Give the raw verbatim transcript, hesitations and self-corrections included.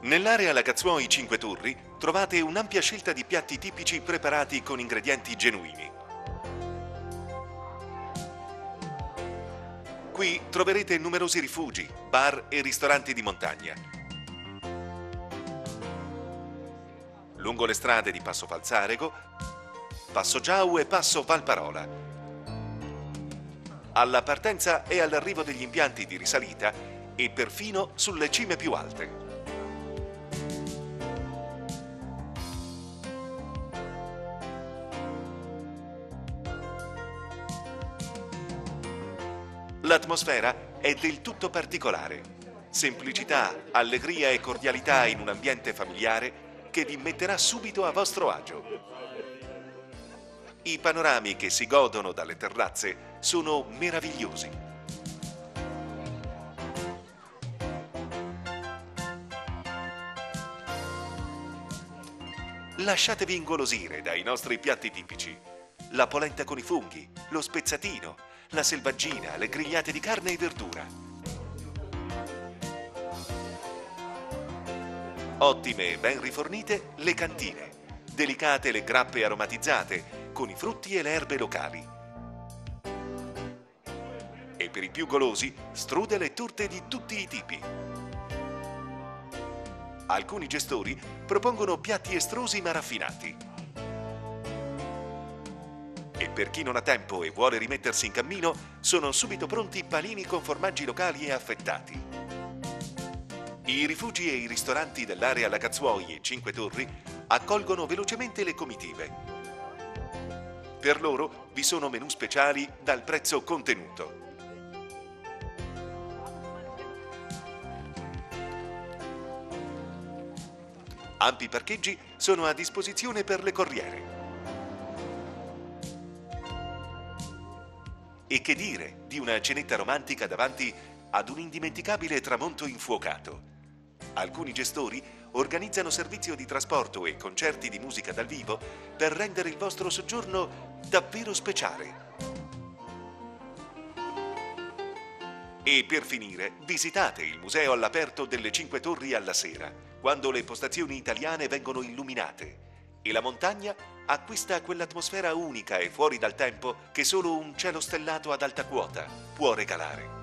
Nell'area Lagazzuoi Cinque Torri trovate un'ampia scelta di piatti tipici preparati con ingredienti genuini. Qui troverete numerosi rifugi, bar e ristoranti di montagna. Lungo le strade di Passo Falzarego, Passo Giau e Passo Valparola. Alla partenza e all'arrivo degli impianti di risalita e perfino sulle cime più alte. L'atmosfera è del tutto particolare. Semplicità, allegria e cordialità in un ambiente familiare che vi metterà subito a vostro agio. I panorami che si godono dalle terrazze sono meravigliosi. Lasciatevi ingolosire dai nostri piatti tipici. La polenta con i funghi, lo spezzatino, la selvaggina, le grigliate di carne e verdura. Ottime e ben rifornite le cantine. Delicate le grappe aromatizzate con i frutti e le erbe locali. E per i più golosi, strudel e torte di tutti i tipi. Alcuni gestori propongono piatti estrosi ma raffinati. E per chi non ha tempo e vuole rimettersi in cammino, sono subito pronti panini con formaggi locali e affettati. I rifugi e i ristoranti dell'area Lagazzuoi e Cinque Torri accolgono velocemente le comitive. Per loro vi sono menù speciali dal prezzo contenuto. Ampi parcheggi sono a disposizione per le corriere. E che dire di una cenetta romantica davanti ad un indimenticabile tramonto infuocato? Alcuni gestori organizzano servizio di trasporto e concerti di musica dal vivo per rendere il vostro soggiorno davvero speciale. E per finire, visitate il museo all'aperto delle Cinque Torri alla sera, quando le postazioni italiane vengono illuminate e la montagna acquista quell'atmosfera unica e fuori dal tempo che solo un cielo stellato ad alta quota può regalare.